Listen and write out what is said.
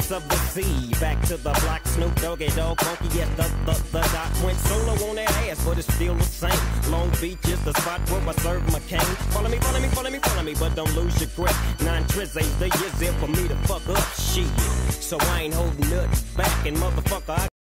depths of the sea. Back to the block, Snoop Doggy Dogg, funky, yes, the doc went solo on that ass, but it's still the same. Long Beach is the spot where I serve my cane. Follow me, follow me, follow me, follow me, but don't lose your grip. 9 trizz ain't the years there for me to fuck up shit. So I ain't holding nothing back, and motherfucker, I